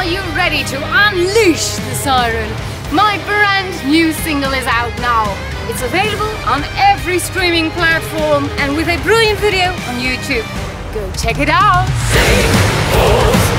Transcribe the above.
Are you ready to unleash the siren? My brand new single is out now. It's available on every streaming platform and with a brilliant video on YouTube. Go check it out!